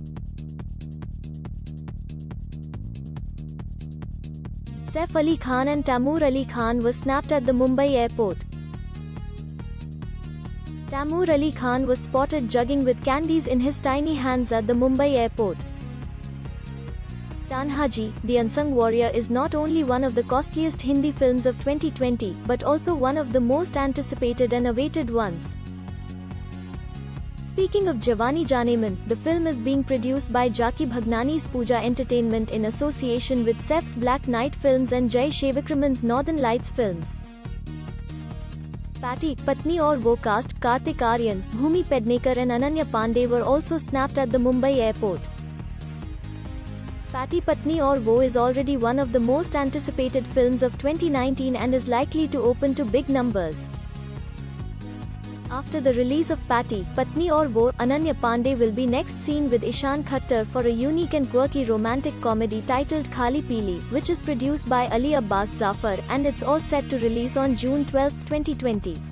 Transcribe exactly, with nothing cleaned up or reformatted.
Saif Ali Khan and Taimur Ali Khan were snapped at the Mumbai airport. Taimur Ali Khan was spotted jugging with candies in his tiny hands at the Mumbai airport. Tanhaji, the Unsung Warrior is not only one of the costliest Hindi films of twenty twenty, but also one of the most anticipated and awaited ones. Speaking of Jawani Janeman, the film is being produced by Jackky Bhagnani's Pooja Entertainment in association with Saif's Black Knight Films and Jai Shivakraman's Northern Lights Films. Pati, Patni Aur Woh cast, Kartik Aaryan, Bhumi Pednekar and Ananya Panday were also snapped at the Mumbai airport. Pati Patni Aur Woh is already one of the most anticipated films of twenty nineteen and is likely to open to big numbers. After the release of Pati, Patni Aur Woh, Ananya Panday will be next seen with Ishan Khattar for a unique and quirky romantic comedy titled Khali Peeli, which is produced by Ali Abbas Zafar, and it's all set to release on June twelfth, twenty twenty.